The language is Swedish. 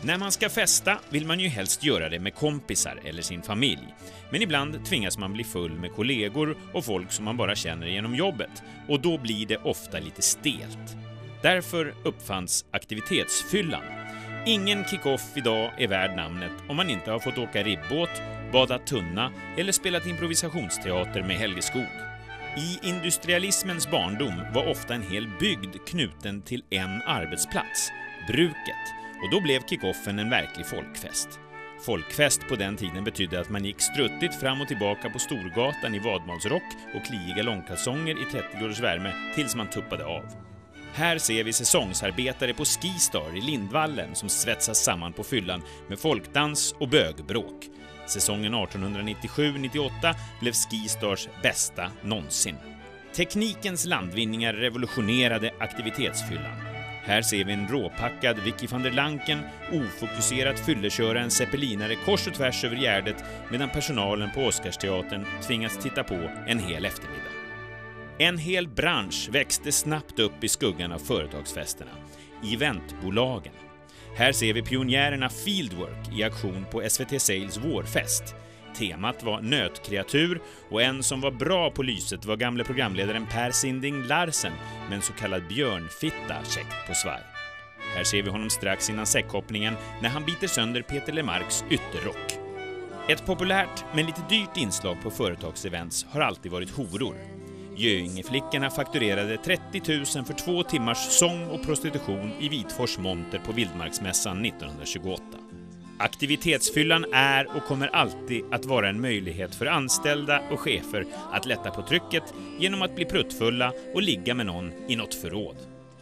När man ska festa vill man ju helst göra det med kompisar eller sin familj. Men ibland tvingas man bli full med kollegor och folk som man bara känner genom jobbet. Och då blir det ofta lite stelt. Därför uppfanns aktivitetsfyllan. Ingen kick-off idag är värd namnet om man inte har fått åka ribbåt, bada tunna eller spelat improvisationsteater med Helge Skog. I industrialismens barndom var ofta en hel bygd knuten till en arbetsplats, bruket. Och då blev kickoffen en verklig folkfest. Folkfest på den tiden betydde att man gick struttigt fram och tillbaka på Storgatan i vadmalsrock och kliiga långkalsonger i 30 graders värme tills man tuppade av. Här ser vi säsongsarbetare på Skistar i Lindvallen som svetsas samman på fyllan med folkdans och bögbråk. Säsongen 1897-98 blev Skistars bästa någonsin. Teknikens landvinningar revolutionerade aktivitetsfyllan. Här ser vi en råpackad Vicky van der Lanken ofokuserat fylleköra en zeppelinare kors och tvärs över Gärdet medan personalen på Oscarsteatern tvingas titta på en hel eftermiddag. En hel bransch växte snabbt upp i skuggan av företagsfesterna, eventbolagen. Här ser vi pionjärerna Fieldwork i aktion på SVT Sales vårfest. Temat var nötkreatur och en som var bra på lyset var gamle programledaren Per Sinding Larsen med en så kallad björnfitta käckt på svaj. Här ser vi honom strax innan säckkopplingen när han biter sönder Peter Lemarks ytterrock. Ett populärt men lite dyrt inslag på företagsevents har alltid varit horor. Göingeflickorna fakturerade 30 000 för 2 timmars sång och prostitution i Vitfors monter på Vildmarksmässan 1928. Aktivitetsfyllan är och kommer alltid att vara en möjlighet för anställda och chefer att lätta på trycket genom att bli pruttfulla och ligga med någon i något förråd.